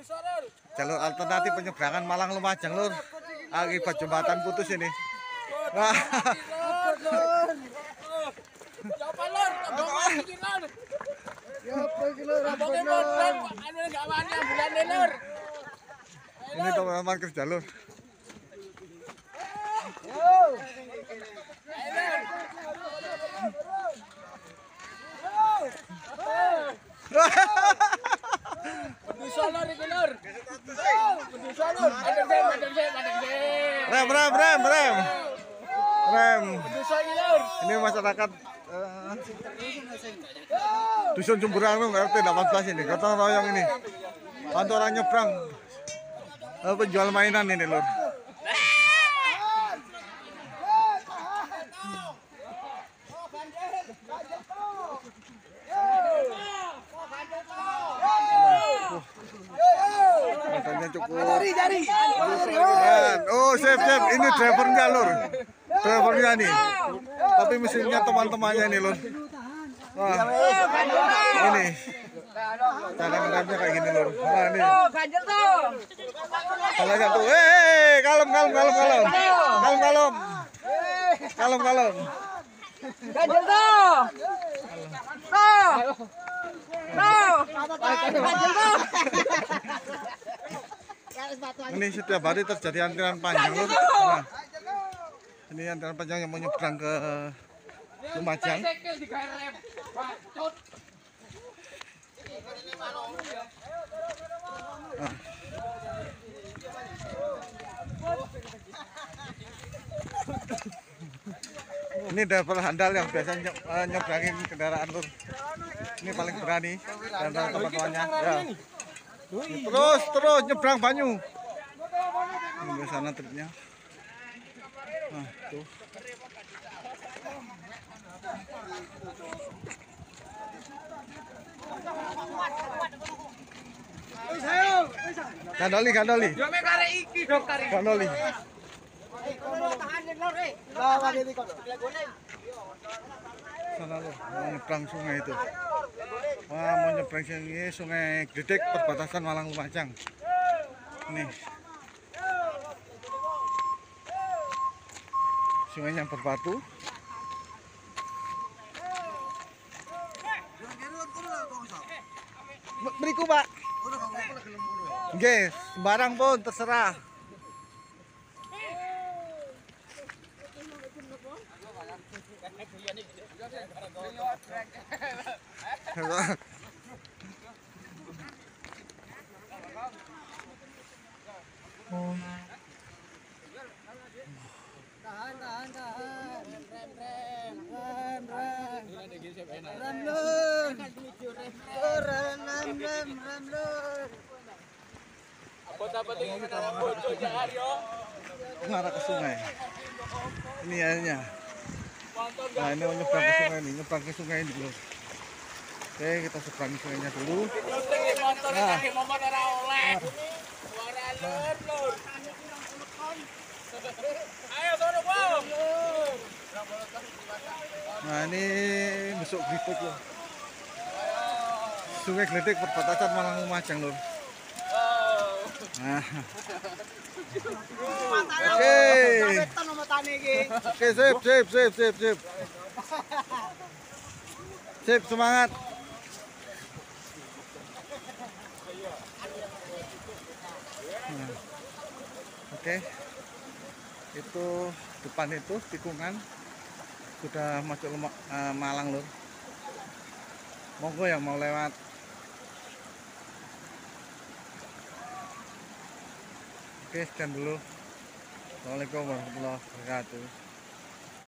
jalur alternatif penyeberangan Malang Lumajang lur. Akibat jembatan putus ini. Wah. Ini teman-teman kerja lur. Rem. Ini masyarakat Dusun Jemberang RT 18 ini, gotong royong ini. Bantu orang nyebrang. Penjual mainan ini lur. Rasanya cukup. Oh, sip. Ini drivernya lur. Drivernya nih. Tapi mesinnya teman-temannya ini lur. Wah. Ini. Cara ngeremnya kayak gini lur. Nah, ini. Salah satu. Kalem. Ganjel tuh. Ini setiap hari terjadi antrian panjang lur. Nah, ini antrian panjang yang mau nyebrang ke Lumajang. Nah. Ini driver handal yang biasa nyebrangin kendaraan lur. Ini paling berani dan teman-temannya. Ya. Terus nyebrang banyu. Ini di sana tripnya. Nah, tuh. Gandoli. Sana loh, mau nyebrang sungai itu. Wah, mau nyebrang sungai Gledek perbatasan Malang Lumajang. Nih. Sungai yang berbatu. Beriku, Pak. Nggih, sembarang pun terserah. Mengarah ke sungai. Ini airnya. Nah, ini mau nyebrang ke sungai nih, dulu. Oke, kita seberangi sungainya dulu. Nah. Nah, ini besok Gledek loh. Sungai Gledek perbatasan Malang Lumajang loh. Nah. Oke, sip. Sip, semangat. Nah. Oke. Itu depan itu tikungan sudah masuk Malang lur. Monggo yang mau lewat. Oke, sekian dulu. Assalamualaikum warahmatullahi wabarakatuh.